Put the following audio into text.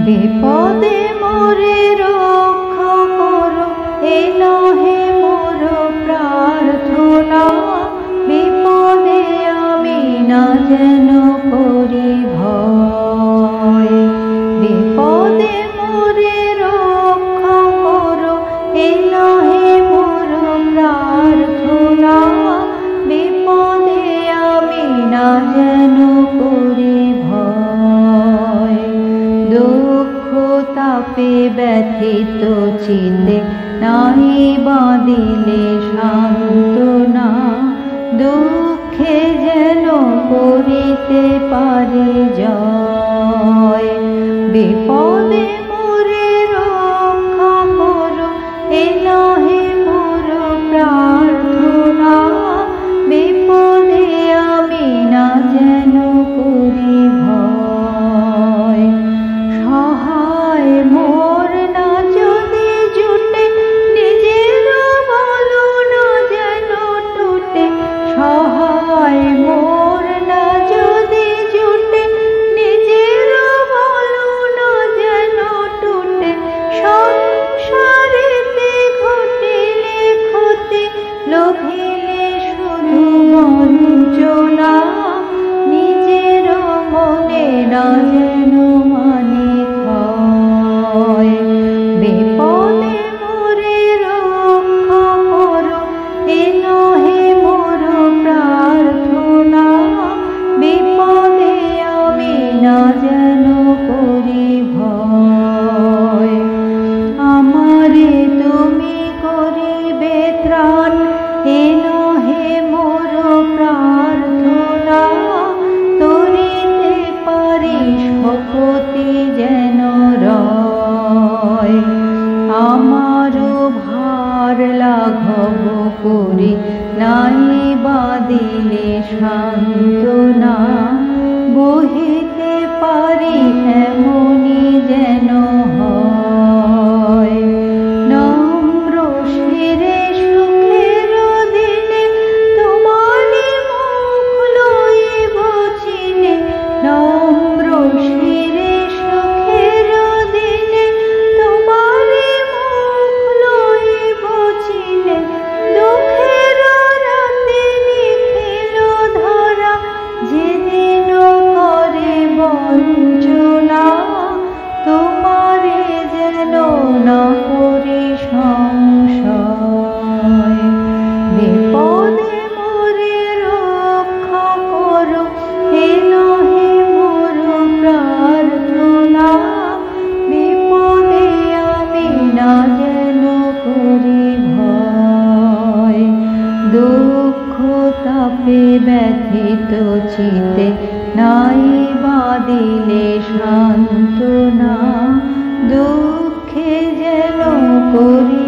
বিপদে মোরে রক্ষা করো, এ নহে মোর প্রার্থনা। বিপদে আমি না যেন করি ভয়। বিপদে মোরে রক্ষা করো, এ নহে মোর প্রার্থনা। বিপদে আমি না যেন করি ভয়। দুঃখ তাপে ব্যথিত চিত্তে নাই বাঁধিলে সান্ত্বনা। দুঃখে যেন করিতে পারি জয়। বিপদে মোরে রক্ষা করো, এ নহে মোর প্রার্থনা। বিপদে আমি না যেন করি ভয়। সহায় মোর না যদি জুটে, নিজের বল না যেন টুটে। সহায় মোর না যদি জুটে, নিজের বল না যেন টুটে। সংসারেতে ঘটিলে ক্ষতি, লোভিলে শুধু বঞ্চনা। নিজের মনে না যেন মানি ক্ষয়। বিপদে মোরে রক্ষা করো, এ নহে মোর প্রার্থনা। বিপদে আমি না যেন করি ভয়। আমারে তুমি করিবে ত্রাণ, এ নহে মোর প্রার্থনা। তরিতে পারি শক্তি যেন রয়। আমারও ভার লাঘব করি, নাই বাঁধিলে সান্ত্বনা। বহিতে পারি এমনি যেন হয়। নম্র শিরে সুখের দিনে, তোমারি মুখ লইব চিনে। নম্র শিরে সুখের দিনে, তোমারি মুখ লইব চিনে। দুঃখের রাতে নিখিল ধরা, যেদিন করে বঞ্চনা। তোমারে যেন না করি সংশয়। বিপদে মোরে রক্ষা করো, এ নহে মোর প্রার্থনা। বিপদে আমি না যেন করি ভয়। দুঃখ তাপে ব্যথিত চিত্তে নাই বাঁধিলে সান্ত্বনা। দুঃখে যেন করি